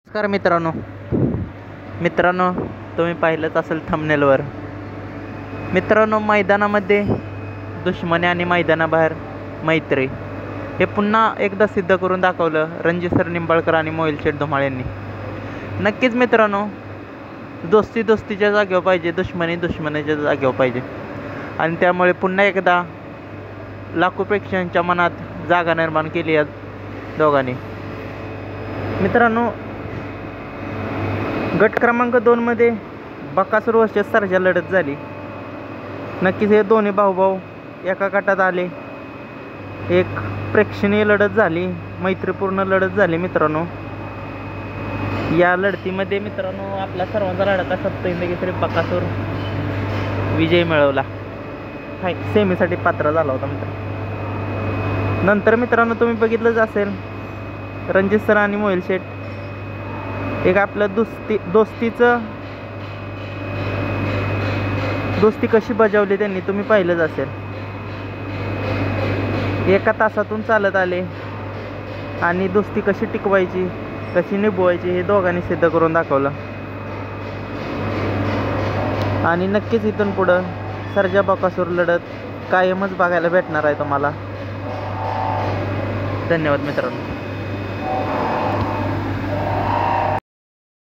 नमस्कार मित्रांनो तुम्ही पाहिलंच असेल थंबनेलवर. मित्रांनो, मैदानामध्ये दुश्मनी आणि मैदानाबाहेर मैत्री हे पुन्हा एकदा सिद्ध करून दाखवलं रणजित सर निंबाळकर आणि मोहिल शेठ धुमाळ यांनी. नक्कीच मित्रांनो, दोस्ती दोस्तीच्या जागेवर पाहिजे, दुश्मनी दुश्मनीच्या जागेवर पाहिजे. आणि त्यामुळे पुन्हा एकदा लाखो प्रेक्षकांच्या मनात जागा निर्माण केली या दोघांनी. मित्रांनो, गट क्रमांक 2 मध्ये बकासूर वर्सेस सर्जा लढत झाली. नक्कीच हे दोन्ही भाऊ एका गटात आले. एक प्रेक्षणीय लढत झाली, मैत्रीपूर्ण लढत झाली. मित्रांनो, या लढतीमध्ये मित्रांनो आपला सर्वांचा लाडका सप्तहिंद केसरी बकासूर विजय मिळवला. सेमीसाठी पात्र झाला होता मित्र. नंतर मित्रांनो तुम्ही बघितलंच असेल, रणजित सर आणि मोहिल शेठ एक आपलं दोस्ती कशी बजावली त्यांनी तुम्ही पाहिलंच असेल. एका तासातून चालत आले आणि दोस्ती कशी टिकवायची, कशी निभवायची हे दोघांनी सिद्ध करून दाखवलं. आणि नक्कीच इथून पुढं सर्जा बकासूर लढत कायमच बघायला भेटणार आहे तुम्हाला. धन्यवाद मित्रांनो.